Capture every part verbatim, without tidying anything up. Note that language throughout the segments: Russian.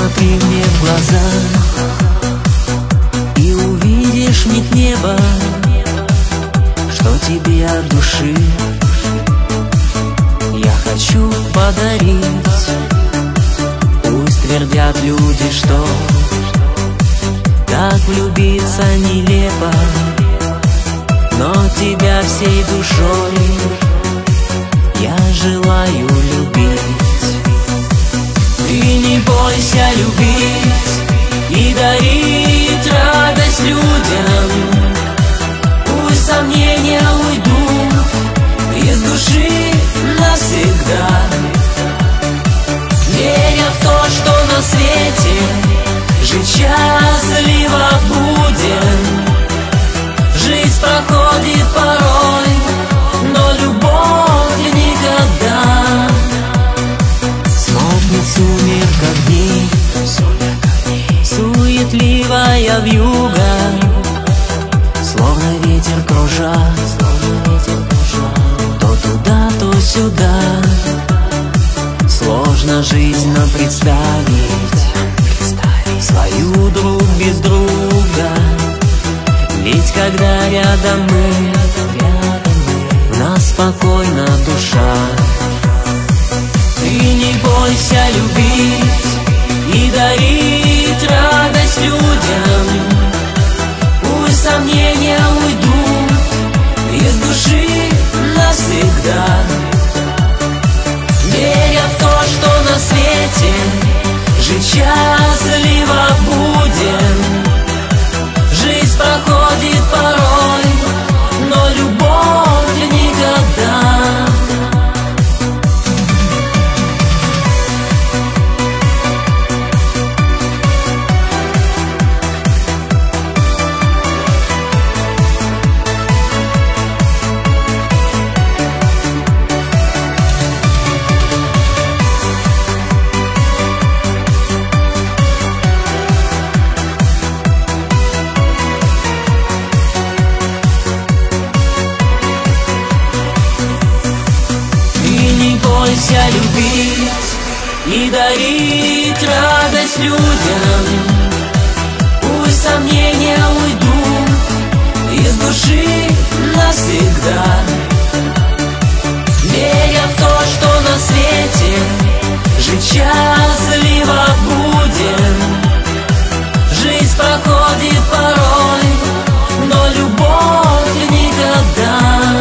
Посмотри мне в глаза и увидишь в них небо, что тебе от души я хочу подарить. Пусть твердят люди, что так влюбиться нелепо, но тебя всей душой я желаю любить. Ты не бойся любить и дарить радость людям. Пусть сомнения уйдут из души навсегда, веря в то, что на свете жить счастливо будем. Жизнь проходит порой, но любовь никогда. Смолкнет в сумерках дней суетливая вьюга, словно ветер кружат, то туда, то сюда. Сложно жизнь нам представить свою друг без друга, ведь когда рядом мы, у нас спокойна душа. Ты не бойся любить и дарить радость людям. Пусть сомнения уйдут из души навсегда, веря в то, что на свете жить счастливо будем. Жизнь проходит порой, но любовь никогда. Любить и дарить радость людям. Пусть сомнения уйдут из души навсегда, веря в то, что на свете жить счастливо будем. Жизнь проходит порой, но любовь никогда.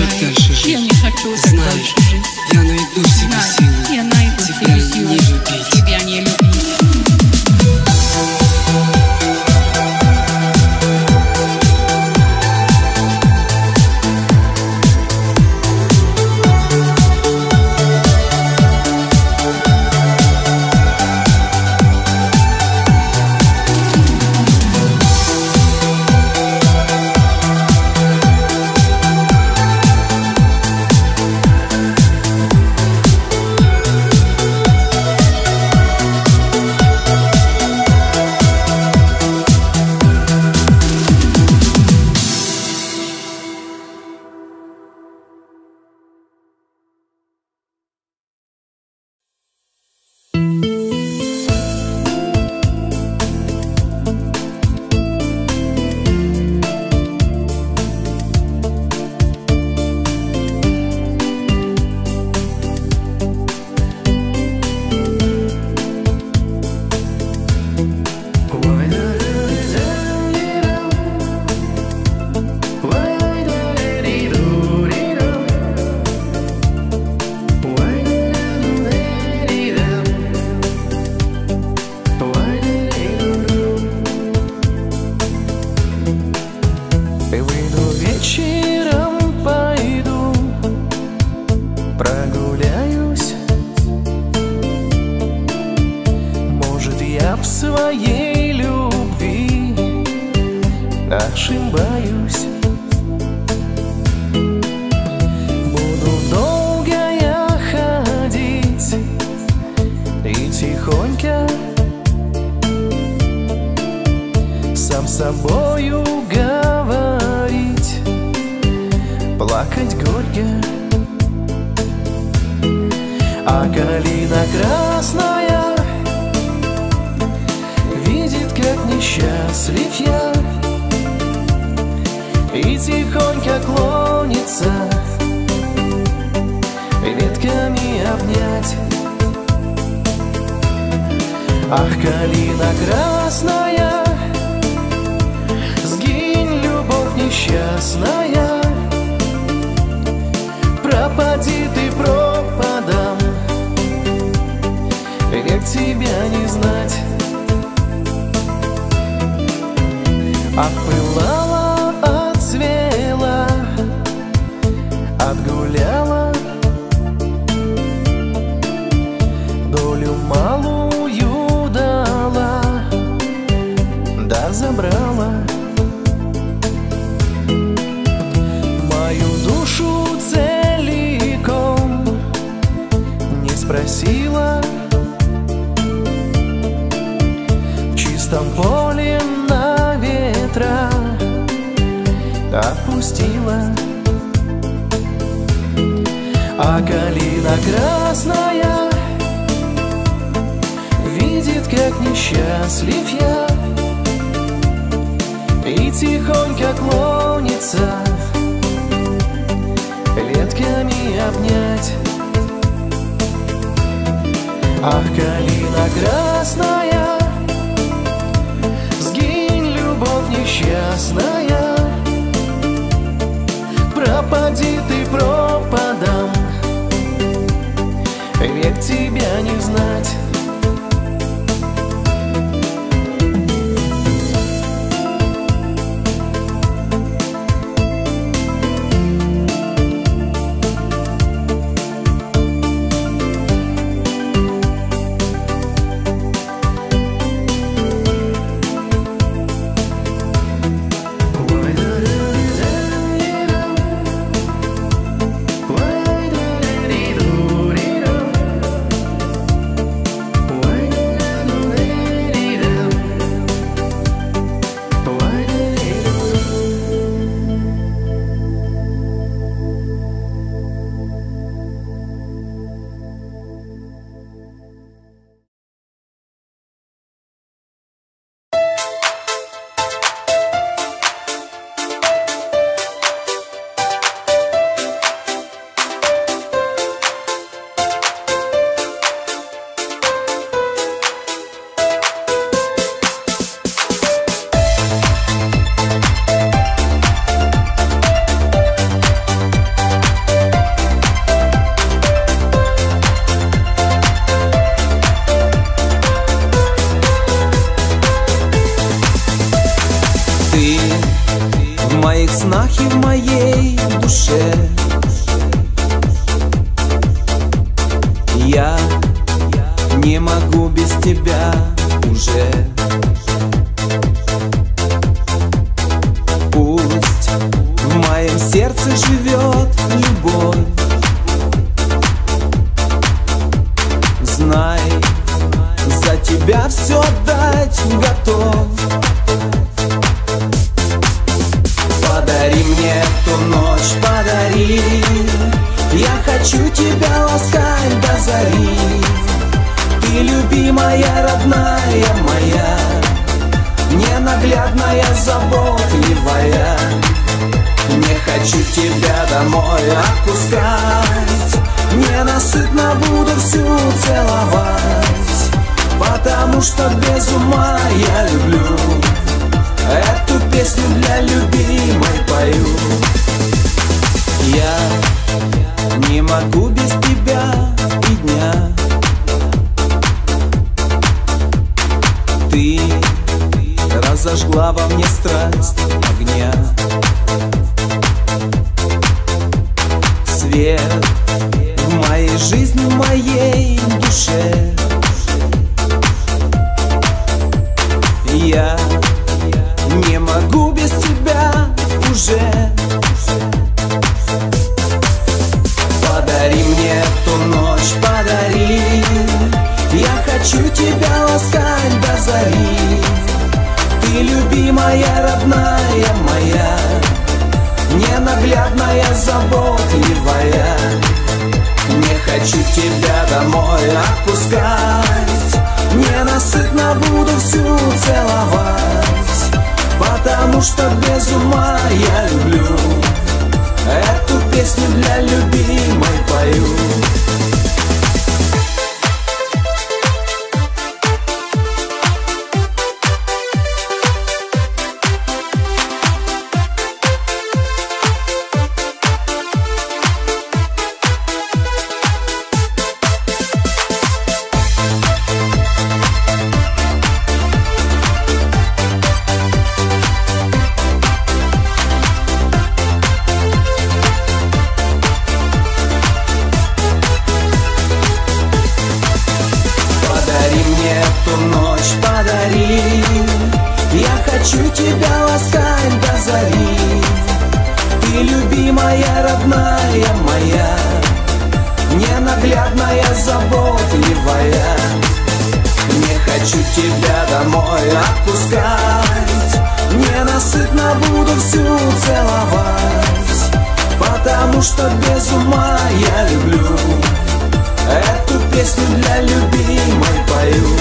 так дальше жить. Я не хочу так Знаю, дальше жить. я найду в себе Знаю, силы я найду в тебя себе силы не любить. тебя не любить. своей любви ошибаюсь. Буду долго я ходить и тихонько сам с собою говорить, плакать горько. А калина красная видит, как несчастлив я, и тихонько клонится ветками обнять. Ах, калина красная, сгинь, любовь несчастная, пропади ты пропадом, век тебя не знать. Отпылала, отцвела, отгуляла, долю малую дала, дар забрала. Мою душу целиком не спросила, в чистом поле на ветра отпустила. А калина красная видит, как несчастлив я, и тихонько клонится ветками обнять. Ах, калина красная, сгинь, любовь несчастная, пропади ты пропадом, век тебя не знать. в моих снах и в моей душе. Я не могу без тебя уже. Пусть в моем сердце живет любовь. Знай, за тебя все отдать готов. Подари мне эту ночь, подари. Я хочу тебя ласкать до зари. Ты любимая, родная моя, ненаглядная, заботливая. Не хочу тебя домой отпускать, ненасытно буду всю целовать, потому что без ума я люблю. Эту песню для любимой пою. Я не могу без тебя и дня. Ты разожгла во мне страсть огня. Свет в моей жизни, в моей душе. Я не могу без тебя уже. Подари мне эту ночь, подари. Я хочу тебя ласкать до зари. Ты любимая, родная моя, ненаглядная, заботливая. Не хочу тебя домой отпускать, ненасытно буду всю целовать, потому что без ума я люблю. Эту песню для любимой пою. Хочу тебя ласкать до зари. Ты любимая, родная моя, ненаглядная, заботливая. Не хочу тебя домой отпускать, ненасытно буду всю целовать, потому что без ума я люблю. Эту песню для любимой пою.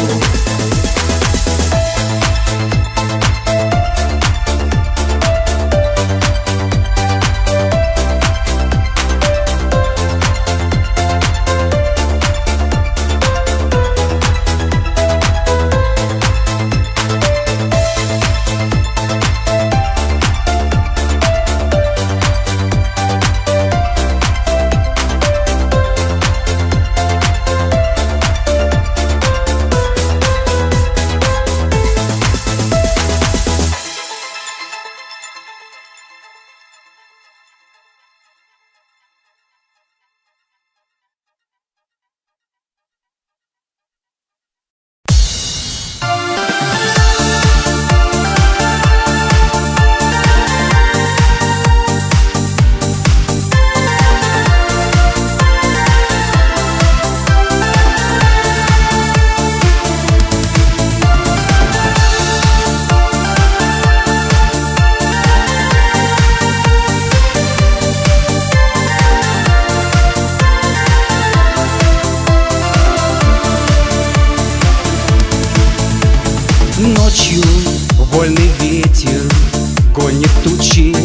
Ночью вольный ветер гонит тучи.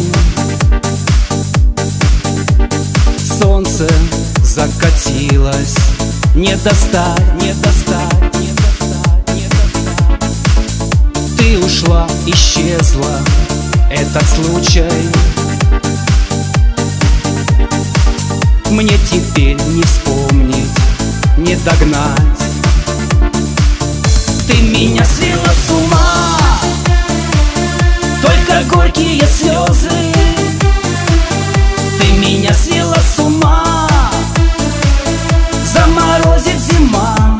Солнце закатилось, не достать, не достать, не достать, не достать. Ты ушла, исчезла, этот случай мне теперь не вспомнить, не догнать. Ты меня свела с ума, только только горькие слезы. Ты меня свела с ума, заморозит зима.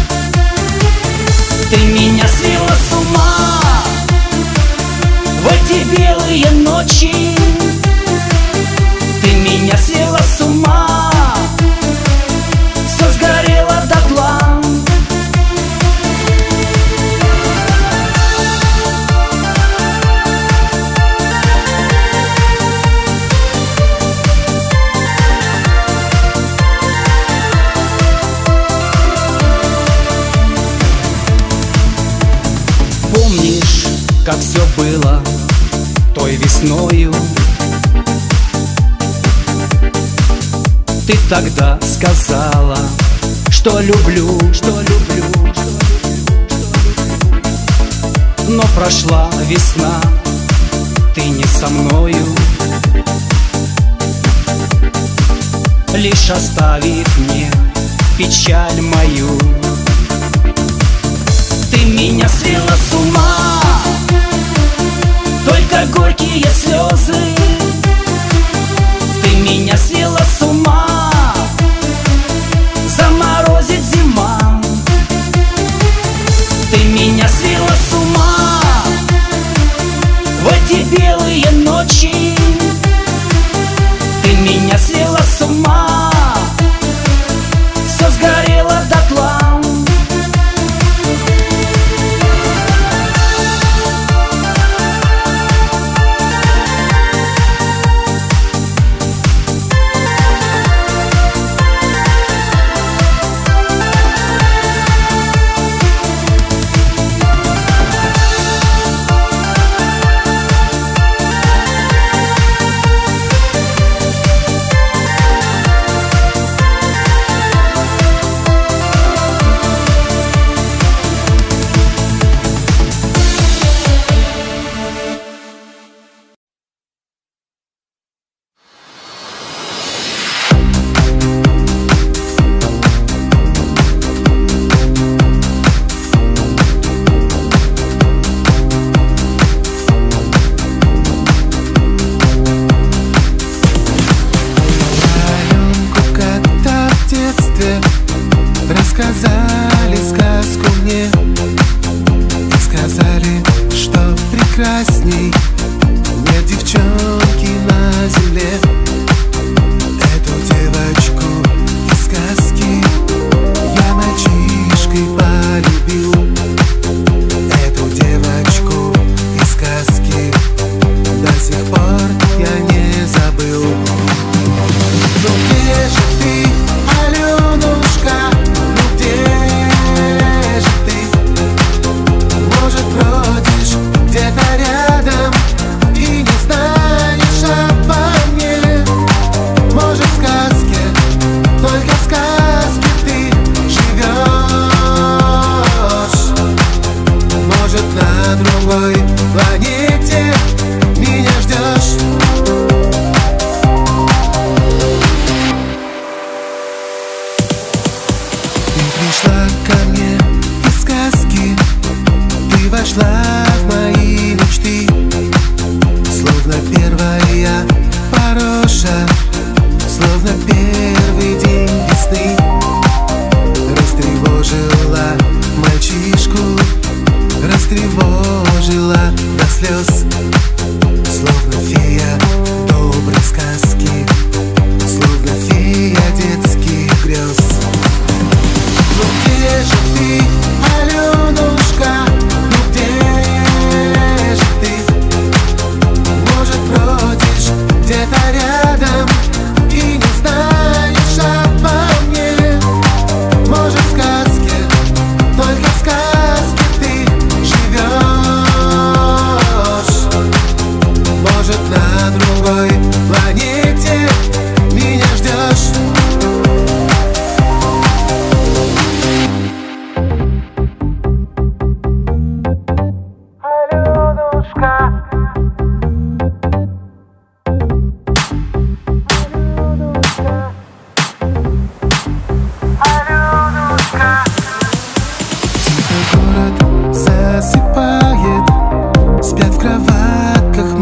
Ты меня свела с ума в эти белые ночи. Ты меня свела с ума, все сгорело дотла. Помнишь, как все было той весною? Ты тогда сказала, что люблю, что люблю, что люблю, что люблю. Но прошла весна, ты не со мною, лишь оставив мне печаль мою. Ты меня свела с ума, только горькие слезы. Ты меня свела с ума, заморозит зима. Ты меня свела с ума в эти белые ночи. Ты меня свела с ума, все сгорело дотла. Рассказали сказку мне и сказали, что прекрасней нет девчонки на земле. Эту девочку из сказки я мальчишкой полюбил. Эту девочку из сказки до сих пор я не забыл. Ну где же ты, Аленушка? Где-то рядом и не знаешь обо мне. Может, в сказке, только в сказке ты живешь. Может, на другой планете меня ждешь. Ты пришла ко мне из сказки, ты вошла в мои мечты, словно первая пороша, словно первый день весны. Растревожила мальчишку, растревожила до слез, словно фея доброй сказки, словно фея детских грез. Ну где же ты, Аленушка? Где-то рядом и не знаешь обо мне. Может, в сказке, только в сказке ты живешь. Может, на другой планете меня ждешь. Аленушка. Засыпает, спят в кроватках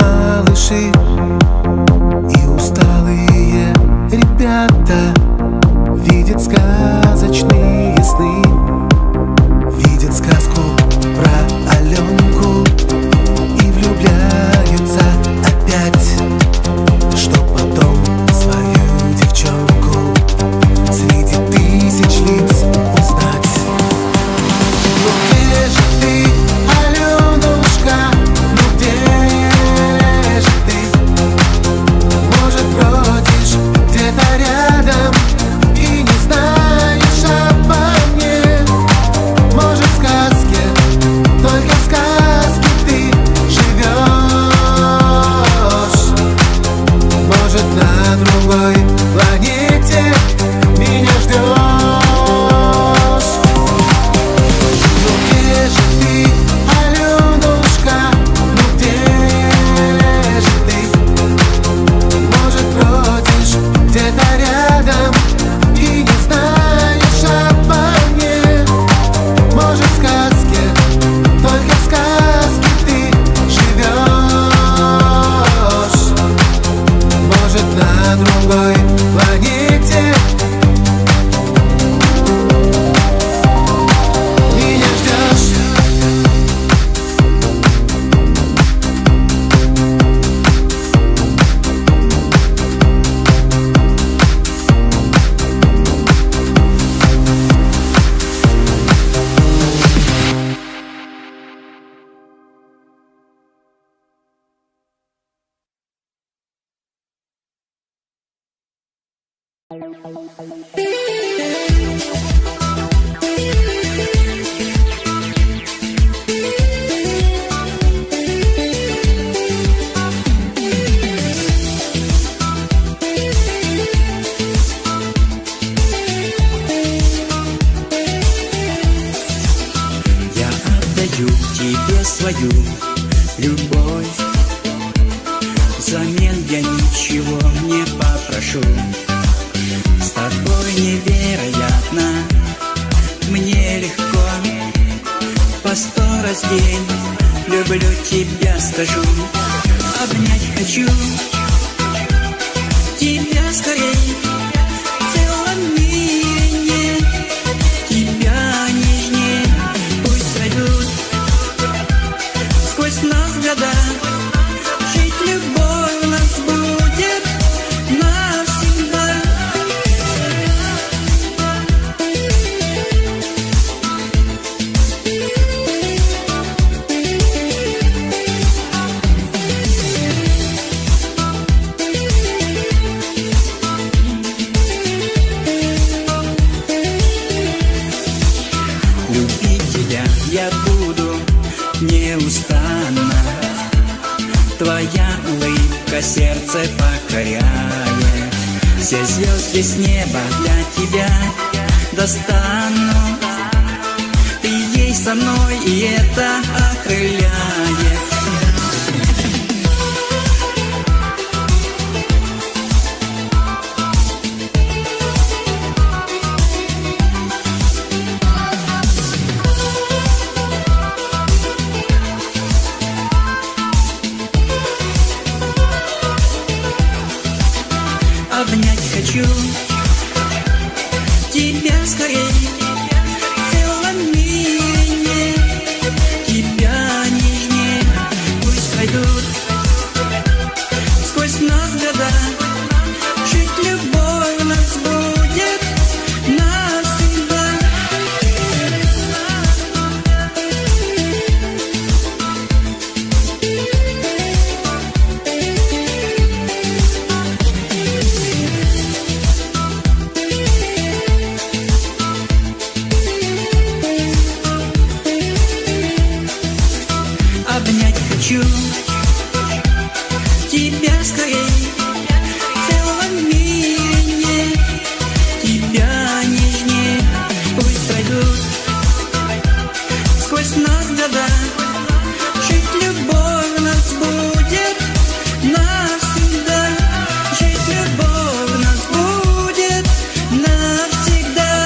Тебе свою любовь, взамен я ничего не попрошу. С тобой невероятно, мне легко, по сто раз в день люблю тебя, скажу. Обнять хочу тебя скорей, в целом мире нет тебя нежней. Пусть пройдут сквозь нас года, жить любовь у нас будет навсегда. Любить тебя я буду неустанно, твоя улыбка сердце покоряет. Все звезды с неба для тебя достану. Ты есть со мной, и это окрыляет. Обнять хочу тебя скорей, в целом мире нет тебя нежней. Пусть пройдут сквозь нас года, жить любовь у нас будет навсегда. Обнять хочу тебя скорей, в целом мире нет тебя нежней. Пусть пройдут сквозь нас года, жить любовь у нас будет навсегда. Жить любовь у нас будет навсегда.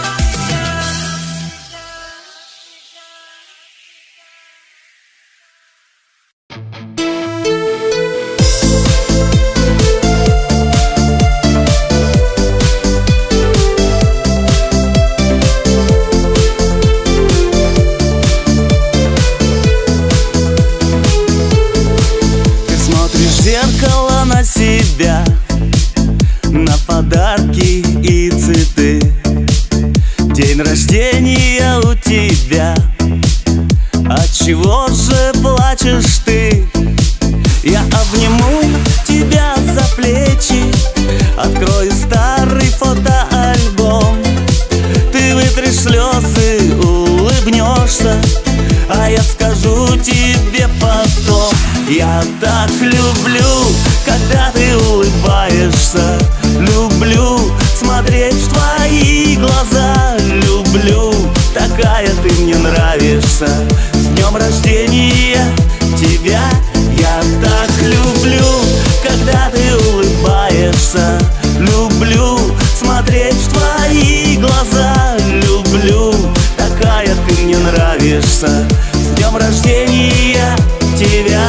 Зеркало на себя, на подарки и цветы. День рождения у тебя, отчего же плачешь ты? Я обниму тебя за плечи, открою старый фотоальбом. Ты вытрешь слезы, улыбнешься, а я скажу тебе потом. Я так люблю, когда ты улыбаешься. Люблю смотреть в твои глаза. Люблю, такая ты мне нравишься. С днем рождения тебя. Я так люблю, когда ты улыбаешься. Люблю смотреть в твои глаза. Люблю, такая ты мне нравишься. С днем рождения тебя.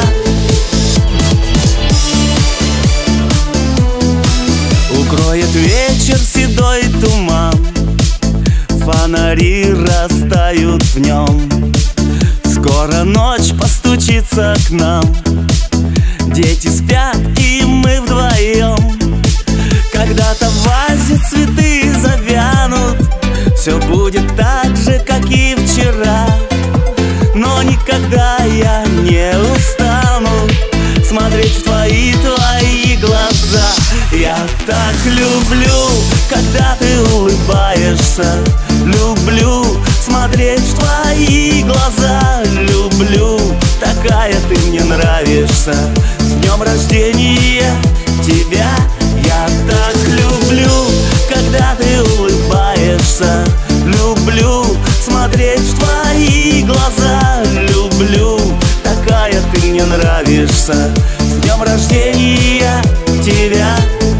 Укроет вечер седой туман, фонари растают в нем. Скоро ночь постучится к нам. Дети спят, и мы вдвоем. Когда-то в вазе цветы завянут. Все будет так же, как и вчера. Но никогда я не устану смотреть в твои, твои глаза. Я так люблю, люблю, когда ты улыбаешься. Люблю смотреть в твои глаза. Люблю, такая ты мне нравишься. С днем рождения тебя. Я так люблю, когда ты улыбаешься. Люблю смотреть в твои глаза. Люблю, такая ты мне нравишься. С днем рождения тебя.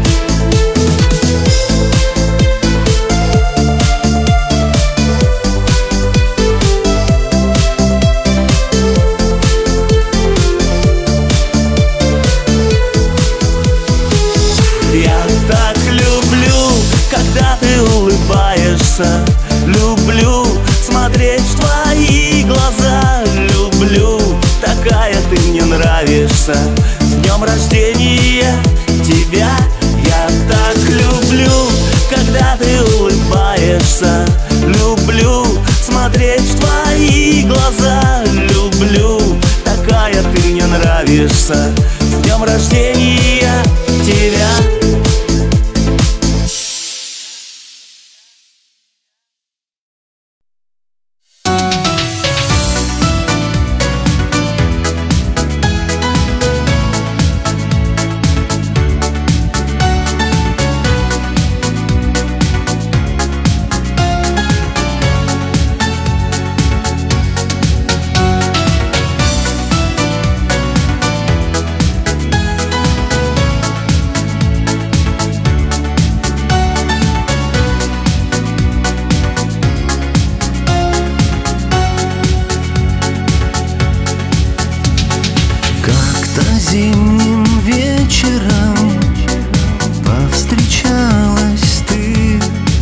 Я так люблю, когда ты улыбаешься. Люблю смотреть в твои глаза. Люблю, такая ты мне нравишься. С днем рождения тебя. Я так люблю, когда ты улыбаешься. Люблю смотреть в твои глаза. Люблю, такая ты мне нравишься. С днем рождения тебя. Зимним вечером повстречалась ты.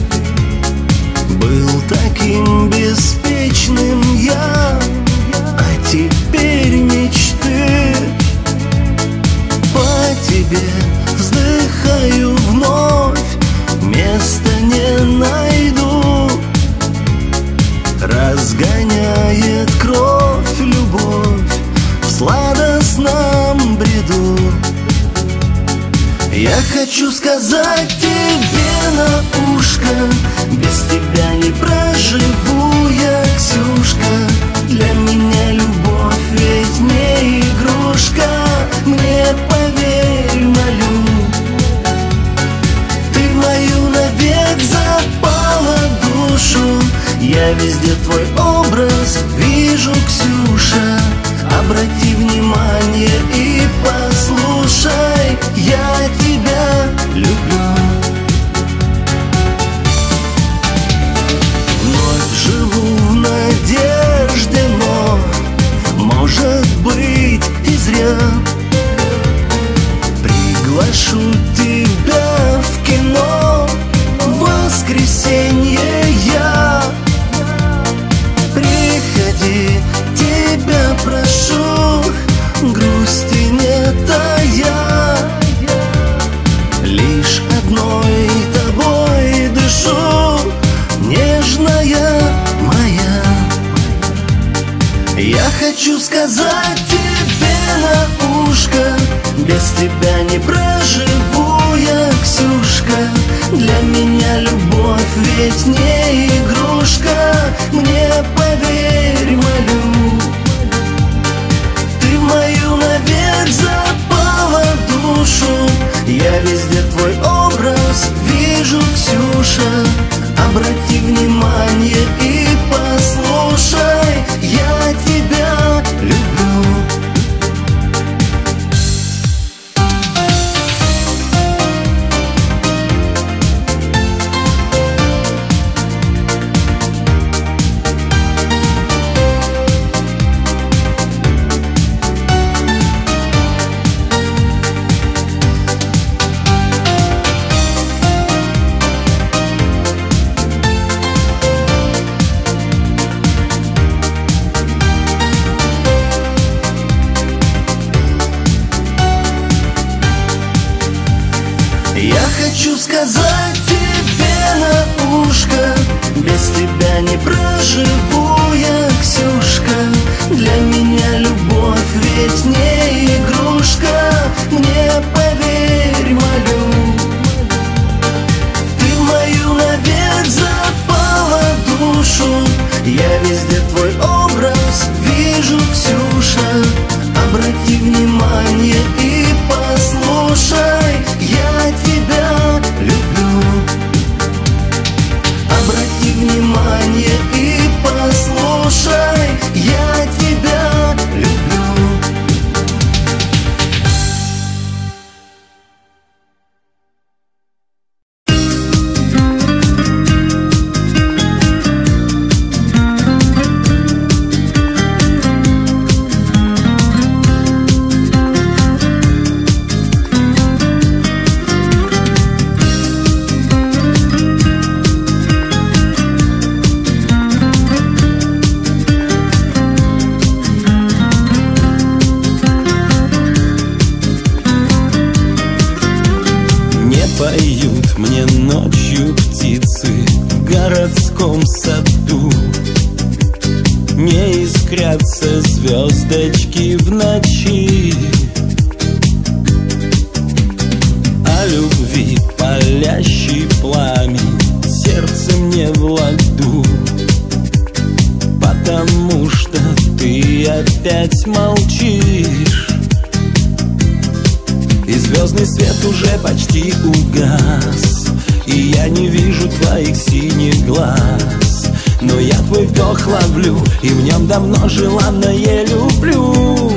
Был таким беспечным я, а теперь мечты по тебе вздыхаю вновь, места не найду. Разгоняет кровь любовь в сладостном бреду. Я хочу сказать тебе на ушко: без тебя не проживу я, Ксюшка. Для меня любовь ведь не игрушка. Мне поверь, молю, ты в мою навек запала душу. Я везде твой образ вижу, Ксюша. Обрати внимание и послушай, я тебя люблю. Вновь живу в надежде, но, может быть, и зря. Приглашу тебя в кино в воскресенье я. Приходи, тебя прошу, грусти не тая. Лишь одной тобой дышу, нежная моя. Я хочу сказать тебе на ушко: без тебя не проживу я, Ксюшка. Для меня любовь ведь не игрушка. Мне поверь, молю, ты в мою навек запала душу. Я везде твой образ вижу, Ксюша. Обрати внимание и послушай, я тебя люблю. Я хочу сказать тебе на ушко: без тебя не проживу я, Ксюшка. Для меня любовь ведь не игрушка. Мне поверь, молю, поют мне ночью птицы в городском саду. Не искрятся звездочки в ночи, о любви палящий пламень сердце мне в ладу. Потому что ты опять молчишь, и звездный свет уже почти угас, и я не вижу твоих синих глаз. Но я твой вдох ловлю, и в нем давно желанное люблю.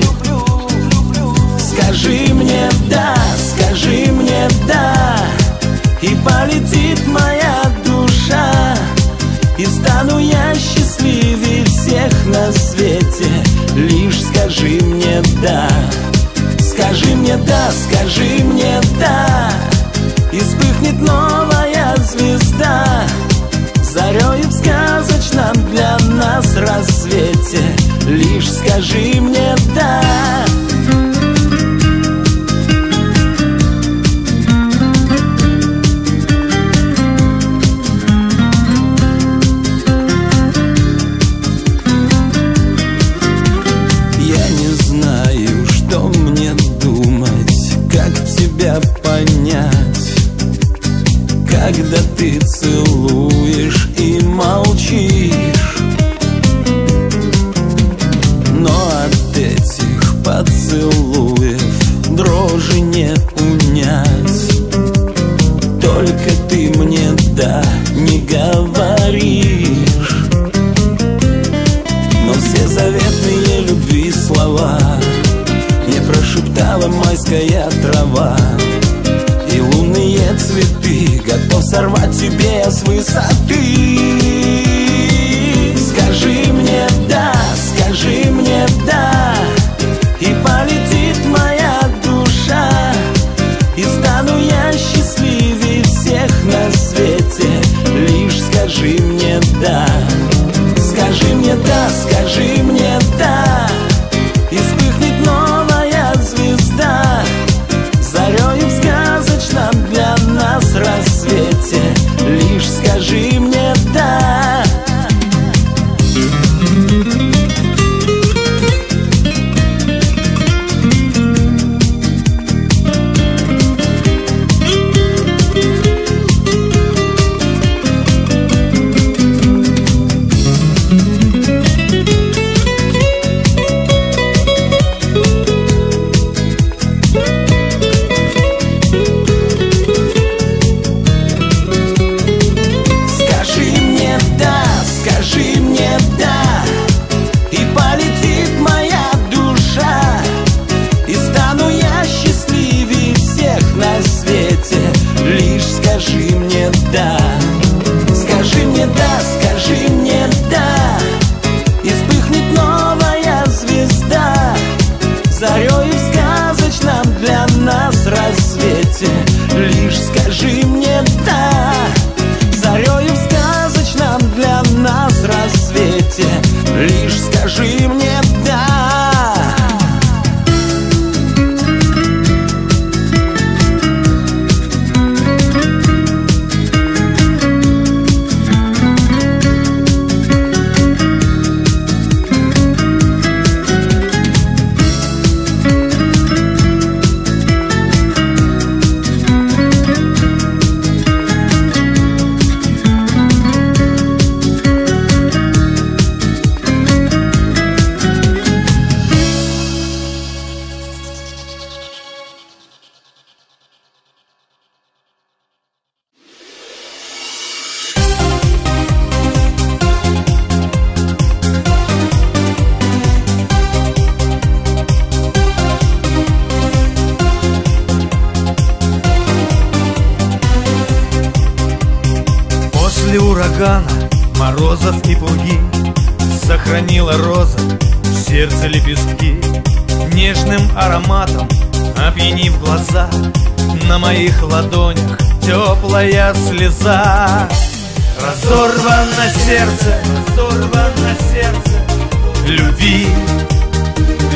Скажи мне да, скажи мне да, и полетит моя душа, и стану я счастливее всех на свете. Лишь скажи мне да, скажи мне да, скажи мне да, и вспыхнет новая звезда зарею в сказочном для нас рассвете. Лишь скажи мне да. Я не знаю, что мне думать, как тебя понять, когда ты целуешь и молчишь. Но от этих поцелуев дрожи не унять. Только ты мне да не говоришь, но все заветные любви слова мне прошептала майская трава. И лунные цветы готов сорвать тебе с высоты. Скажи мне да, скажи мне да, и полетит моя душа, и стану я счастливее всех на свете. Лишь скажи мне да, скажи мне да, скажи мне да, и вспыхнет новая звезда зарею в сказочном для нас рассвете. Лишь скажи мне да. Лишь скажи мне да, зарею в сказочном для нас рассвете. Лишь скажи мне да. Урагана, морозов и пурги сохранила роза в сердце лепестки, нежным ароматом опьянив глаза. На моих ладонях теплая слеза. Разорвано сердце, разорвано сердце любви,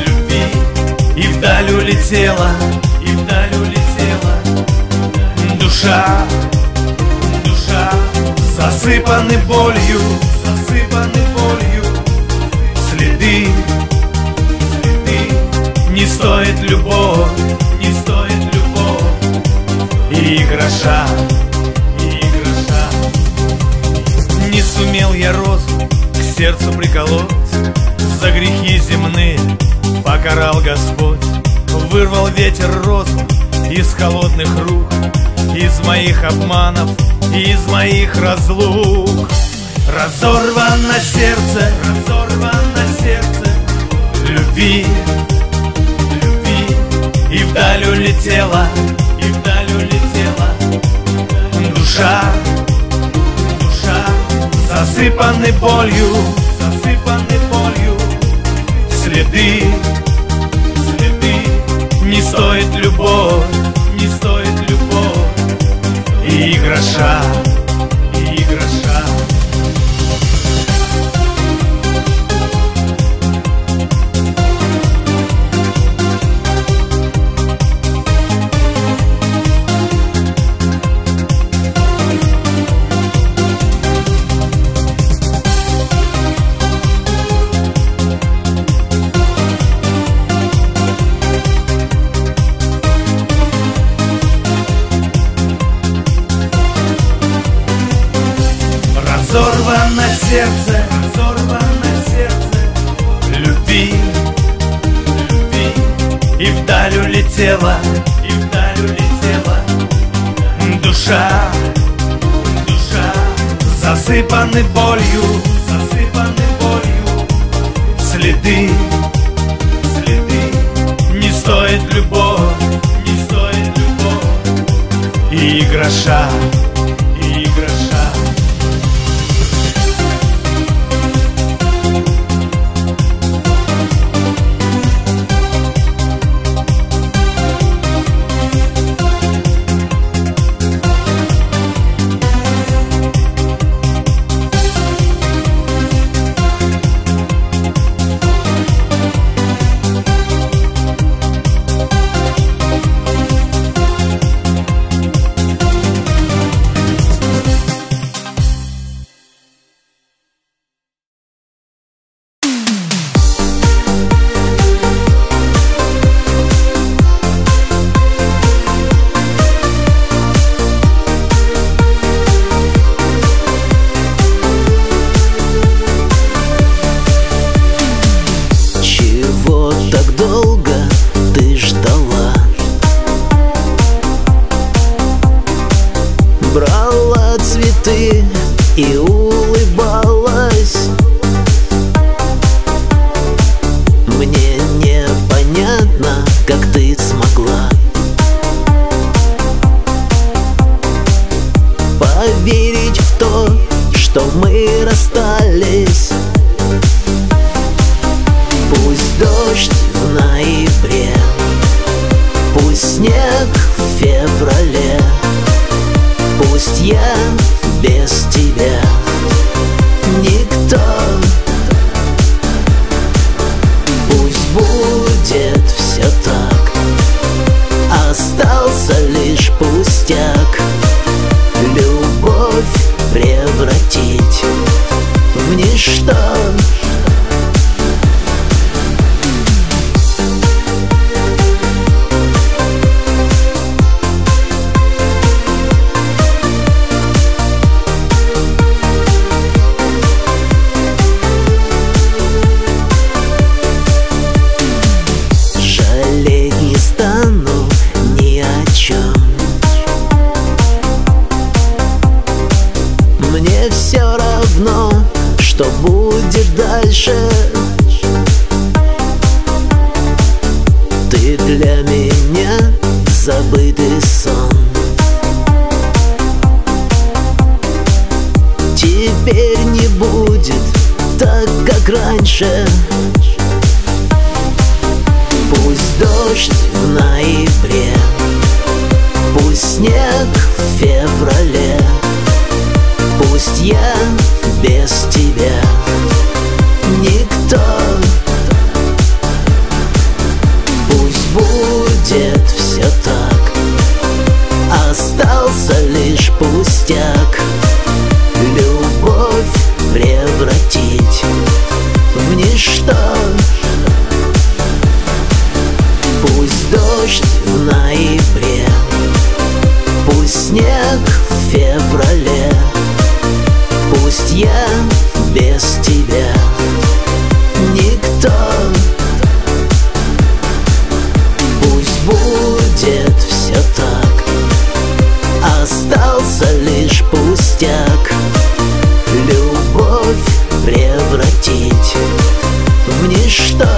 любви. И вдаль улетела, и вдаль улетела Душа, душа, засыпаны болью, засыпаны болью. Следы, следы, не стоит любовь, не стоит любовь. И гроша, и гроша. Не сумел я розу к сердцу приколоть, за грехи земные покарал Господь. Вырвал ветер розу из холодных рук, из моих обманов, из моих разлук. Разорвано сердце, разорвано сердце любви, любви. И вдаль улетела, и вдаль улетела душа, душа. Засыпаны болью, засыпаны болью. Следы, следы, не стоит любовь, не стоит любовь. И гроша, и гроша. Разорвано сердце, разорвано сердце любви, любви. И вдаль улетела, и вдаль улетела душа, душа. Засыпаны болью, засыпаны болью. Следы, следы, не стоит любовь, не стоит любовь. И гроша, и гроша. И улыбалась. Мне непонятно, как ты смогла поверить в то, что мы расстались. Пусть дождь в ноябре, пусть снег в феврале, пусть я без тебя никто. Пусть будет все так, остался лишь пустяк. Любовь превратить в ничто. Что будет дальше? Ты для меня забытый сон. Теперь не будет так, как раньше. Пусть дождь в ноябре, пусть снег в феврале, пусть я без тебя никто. Пусть будет все так, остался пустяк. Любовь превратить в ничто. Пусть дождь в ноябре, пусть снег в феврале, пусть я без тебя никто. Пусть будет все так, остался лишь пустяк. Любовь превратить в ничто.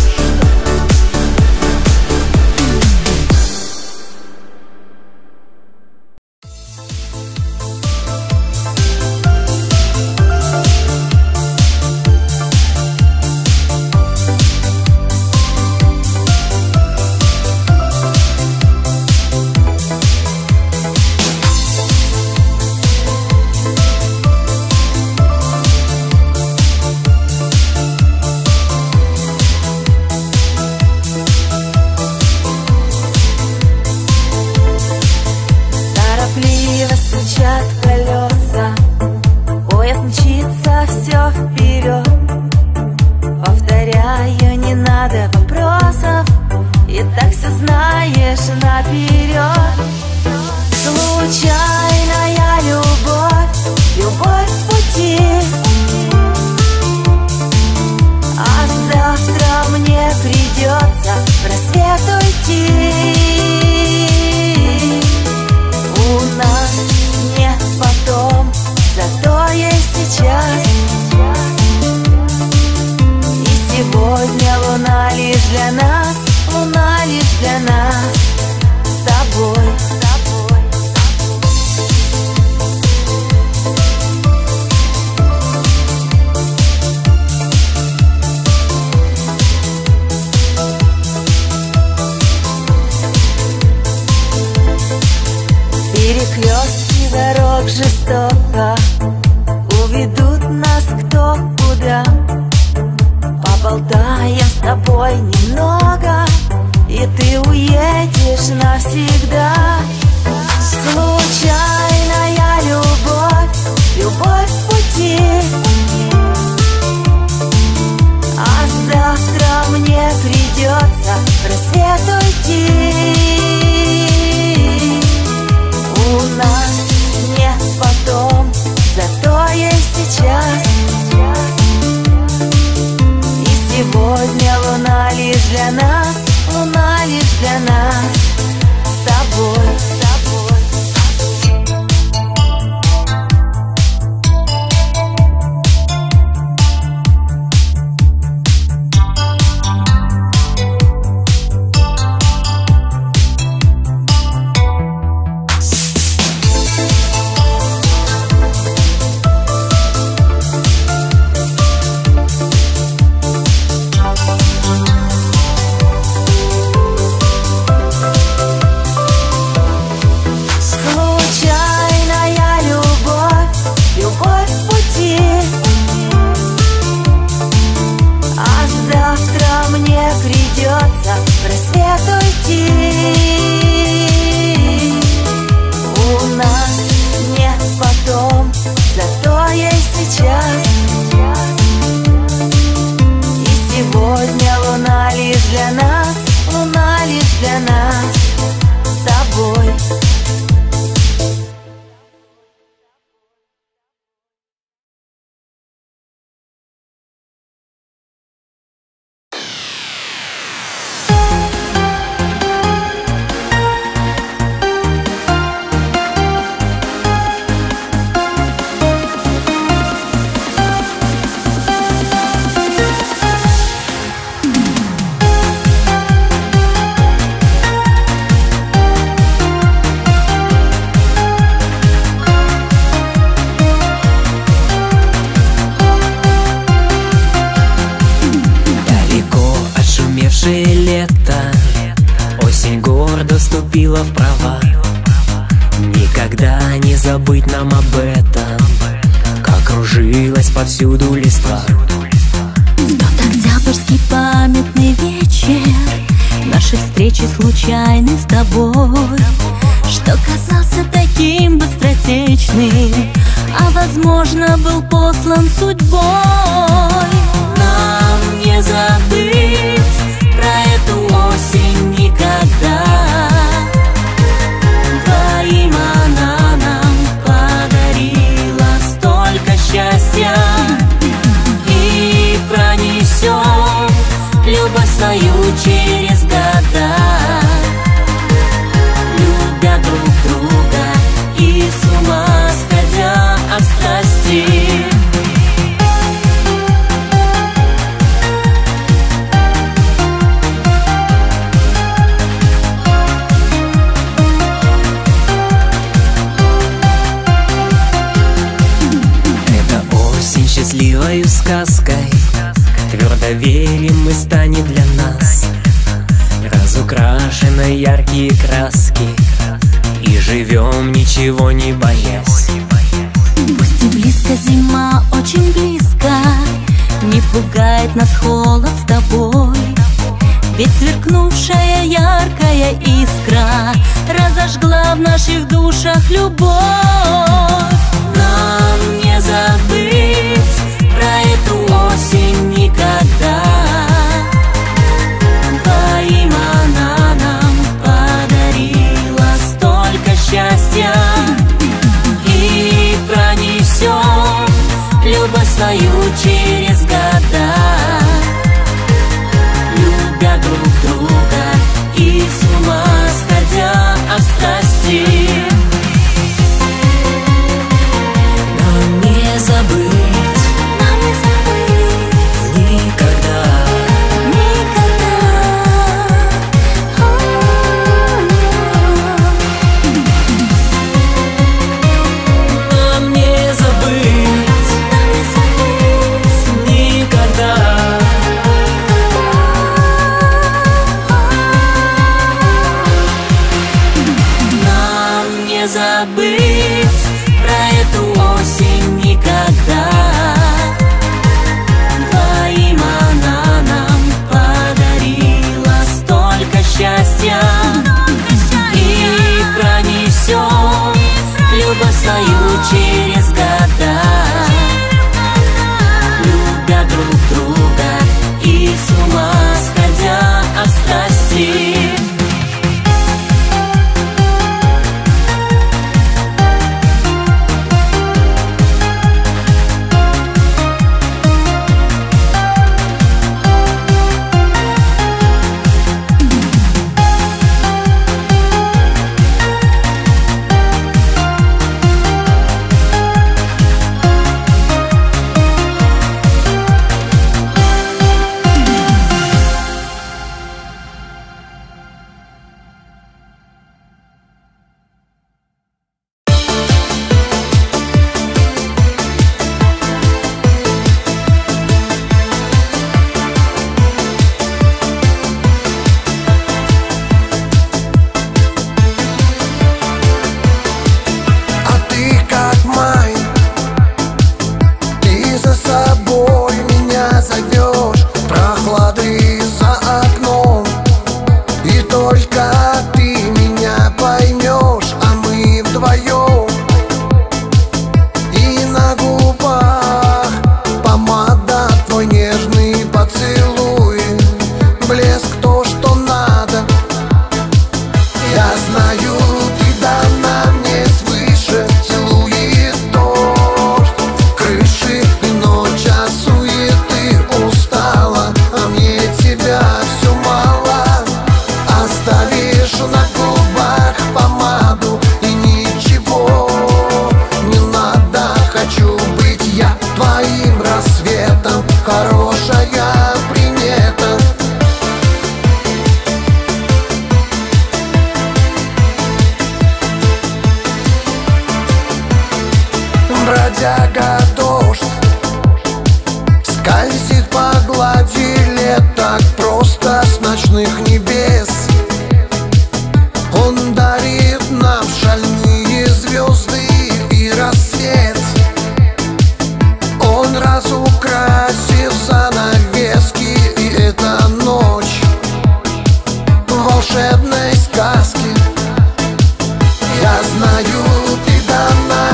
Стучат колеса, поезд мчится все вперед. Повторяю, не надо вопросов, и так все знаешь наперед. Случайная любовь, любовь в пути, а завтра мне придется в рассвет уйти. У нас нет потом, зато есть сейчас. И сегодня луна лишь для нас, луна лишь для нас с тобой. Перекрестки дорог жестоко уведут нас кто куда. Поболтаем с тобой немного, и ты уедешь навсегда. Случайная любовь, любовь в пути, а завтра мне придется в рассвет уйти. У нас нет потом, зато есть сейчас. И сегодня луна лишь для нас, луна лишь для нас с тобой. Для нас, луна лишь для нас с тобой. Лето, осень гордо вступила в права. Никогда не забыть нам об этом, как кружилась повсюду листва. В тот октябрьский памятный вечер нашей встречи случайной с тобой, что казался таким быстротечным, бессердечным, а возможно был послан судьбой. Нам не забыть про эту осень никогда. Двоим она нам подарила столько счастья. И пронесем любовь свою через года, любя друг друга и с ума сходя от страсти. Эта осень счастливою сказкой, твердо верим, мы станет для нас разукрашены яркие краски, и живем, ничего не боясь. Пусть и близко зима, очень близко, не пугает нас холод с тобой. Ведь сверкнувшая яркая искра разожгла в наших душах любовь. Нам не забыть про эту осень никогда. Двоим она нам подарила столько счастья. И пронесем любовь свою через года, любя друг друга и с ума сходя от страсти. Нам не забыть, Нам не забыть никогда. никогда. Нам не забыть Нам не забыть никогда. Нам не забыть про эту осень никогда. Двоим она нам подарила столько счастья. И пронесем любовь свою через года, любя друг друга и с ума сходя от страсти. А ты как май, ты за собой меня зовешь, прохлады за окном, и только ты меня поймешь, а мы вдвоем. И на губах помада, твой нежный поцелуй, блеск то, что надо. Я знаю, ты дана мне свыше, целует дождь крыши и ночь от суеты устала, а мне тебя все мало. Оставишь на губах помаду и ничего не надо. Хочу быть я твоим рассветом, хорошая примета. Бродяга дождь скользит по глади лет, так просто с ночных небес. Он дарит нам шальные звезды и рассвет. Он разукрасил занавески, и эта ночь в волшебной сказке. Я знаю, ты дана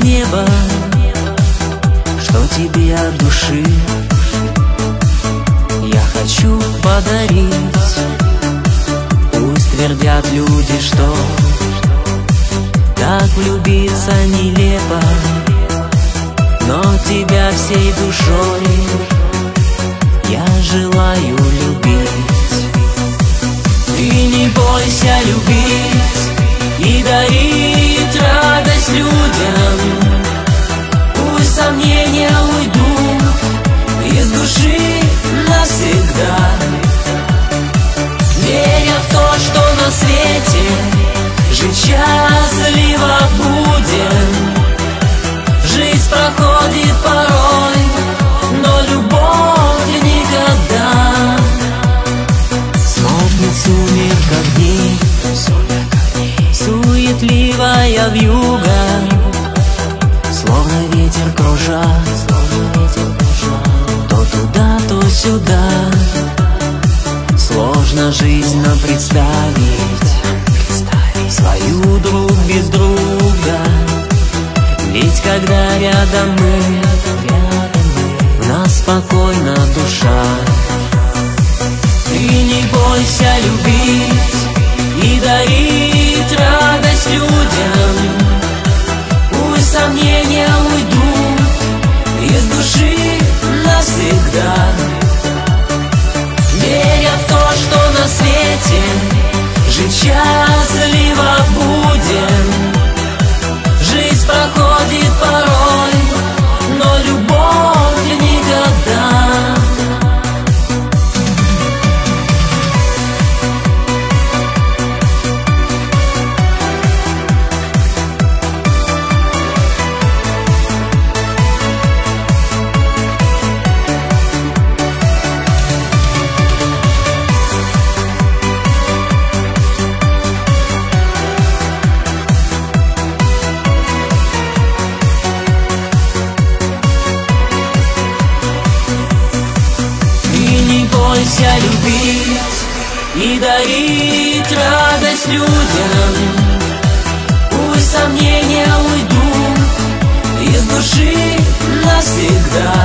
небо, что тебе от души я хочу подарить. Пусть твердят люди, что так влюбиться нелепо, но тебя всей душой я желаю любить. Ты не бойся любить и дарить радость людям. Пусть сомнения уйдут из души навсегда, веря в то, что на свете жить счастливо будем. Жизнь проходит порой, но любовь никогда. Смолкнет в сумерках дней, суетливая вьюга, словно ветер кружа, то туда, то сюда. Сложно жизнь нам представить, свою друг без друга. Ведь когда рядом мы, в нас спокойна душа. Ты не бойся любить и дарить радость людям. Пусть сомнения уйдут из души навсегда, веря в то, что на свете жить счастливо будем. Жизнь проходит порой, но любовь никогда. Любить и дарить радость людям. Пусть сомнения уйдут из души навсегда,